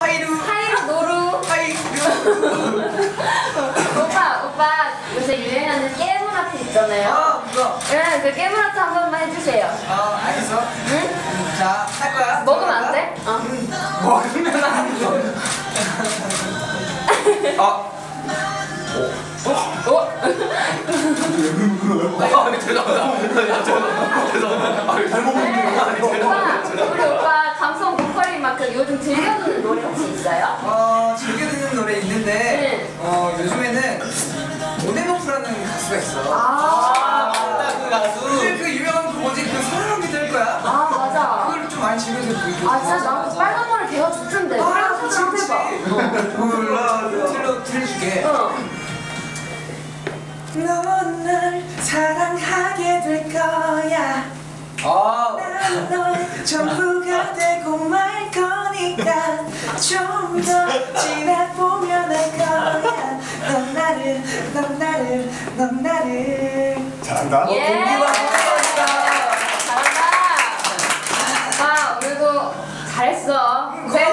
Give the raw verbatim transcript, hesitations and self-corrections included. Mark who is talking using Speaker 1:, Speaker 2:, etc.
Speaker 1: 하이루
Speaker 2: 하이루 노루.
Speaker 1: 하이루.
Speaker 2: 오빠 오빠 요새 유행하는 깨물 아트 있잖아요.
Speaker 1: 아 그거.
Speaker 2: 응, 그 깨물 아트 한 번만 해주세요.
Speaker 1: 어 알겠어.
Speaker 2: 응?
Speaker 1: 자 할 거야.
Speaker 2: 먹으면 안 돼? 어.
Speaker 1: 응. 먹으면 안 돼. 어. 어?
Speaker 2: 어?
Speaker 1: 아 죄송합니다. 죄송합니다. 죄송합니다. 아 잘못
Speaker 2: 네. 오빠 우리 오빠 감성 보컬인 만큼 요즘 즐겨 듣는 노래 혹시 있어요?
Speaker 1: 어 즐겨 듣는 노래 있는데
Speaker 2: 네.
Speaker 1: 어 요즘에는 오네노프라는 가수가 있어.
Speaker 2: 아,
Speaker 1: 맞다 그 가수. 요즘 그 유명한 그 뭐지 그 사랑이 될 거야.
Speaker 2: 아 맞아.
Speaker 1: 그걸 좀 많이 즐겨 듣고 있고.
Speaker 2: 아 진짜 나도 빨간 머리 걔가 좋던데.
Speaker 1: 아 그치
Speaker 2: 한번
Speaker 1: 그치.
Speaker 2: 해봐.
Speaker 1: 몰라 들려 들려줄게.
Speaker 2: 어.
Speaker 1: 넌 날 사랑하게 될 거야. 아. 난 너의 전부가 되고 말 거니까 좀 더 지내보면 할 거야. 넌 나를, 넌 나를, 넌 나를.
Speaker 3: 잘한다.
Speaker 2: 예. 잘한다. 아 오늘도 잘했어. 고생